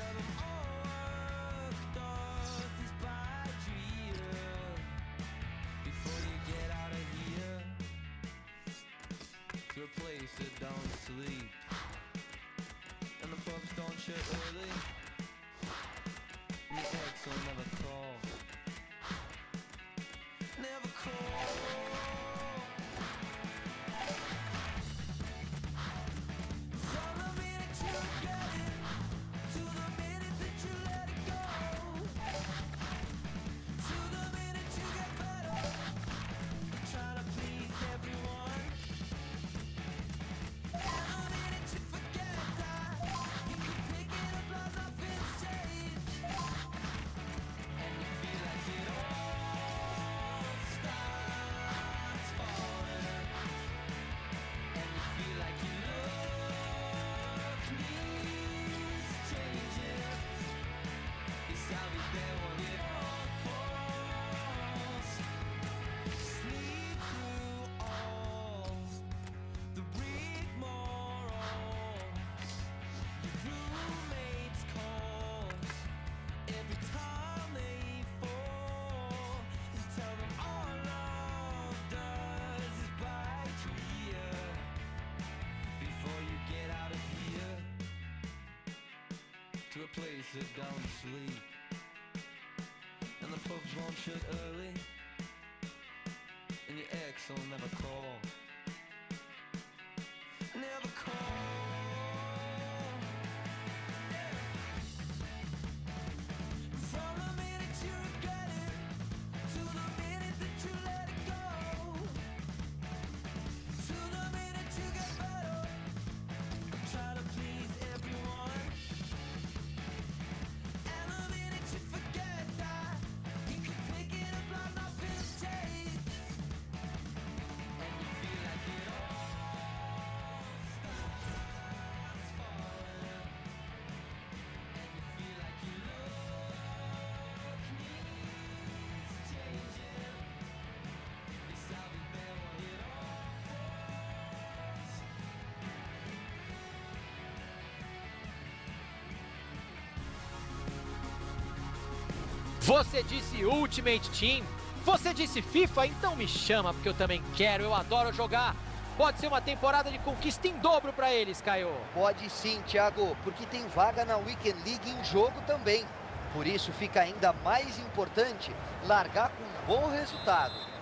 To a place that don't sleep, and the pubs don't shut early, and the ex will never call. Never call. From the minute you get it, to the minute that you let it go, to the minute you get better, trying to please everyone. And the minute you forget that, you can pick it up like nothing's changed, and you feel like it all starts falling, and you feel like your look needs changing. Yes, I'll be there when it all falls. Sleep through all the rigmaroles, your roommates' calls every time they fall, and tell them all love does is bite your ear before you get out of here, to a place that don't sleep, and the pubs won't shut early, and your ex will never call. Never call. From the minute you regret it, to the minute that you let it go, to the minute you get better, try to please everyone. And the minute you forget that, you can pick it up like nothing's changed, and you feel like it all starts falling, and you feel like your look needs changing. Yes, I'll be there when it all falls. Você disse Ultimate Team? Você disse FIFA? Então me chama, porque eu também quero, eu adoro jogar. Pode ser uma temporada de conquista em dobro para eles, Caio. Pode sim, Thiago, porque tem vaga na Weekend League em jogo também. Por isso fica ainda mais importante largar com um bom resultado.